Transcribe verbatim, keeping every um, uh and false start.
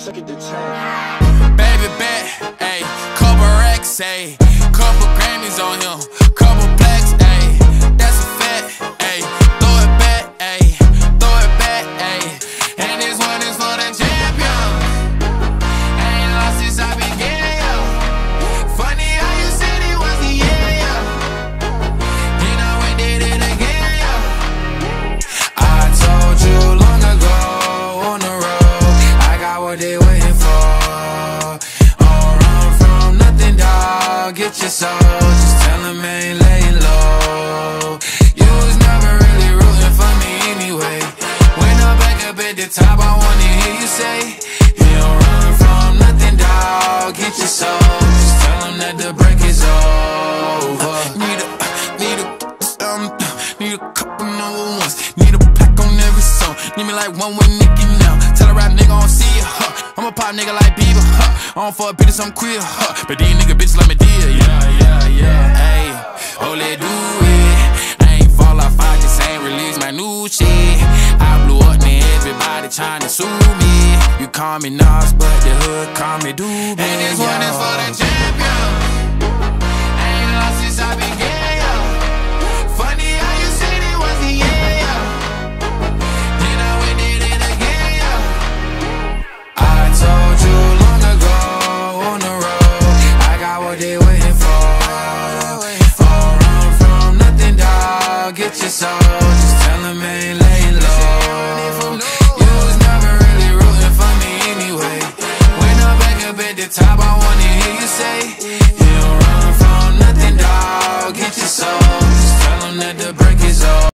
took it to ten. Baby bet, ayy, couple racks, ayy, couple Grammys on him, couple plaques, ayy, that's a fact, ayy, throw it back, ayy, throw it back, ayy, and this one is for the champion. Ain't lost since I began, yo. Funny how you said it was the year, yo. Then I went did it again, yo. I told you long ago on the road, I got what they waiting for. Get your soul, just tell him I ain't laying low. You was never really rooting for me anyway. When I'm back up at the top, I wanna hear you say, you don't run from nothing, dawg. Get your soul, just tell him that the break is over. Need a, need a, um, need a couple number ones. Need a pack on every song. Need me like one with Nicki now. Tell a rap nigga I don't see it, huh. I'm a pop nigga like Bieber, huh. I don't fuck bitches, I'm queer, huh. But these nigga bitches let me deal, yeah, yeah, yeah. Ayy, oh, let do it. I ain't fall off, I just ain't release my new shit. I blew up, man, everybody tryna sue me. You call me Nas, but the hood call me Doobie. And this one is for the champion. Ain't lost since I began, yo. Funny how you said it was the year, yo. Then I went did it again, yo. I told you long ago on the road, I got what they waiting for. Don't run from nothing, dawg. Get your soul, just tell them ain't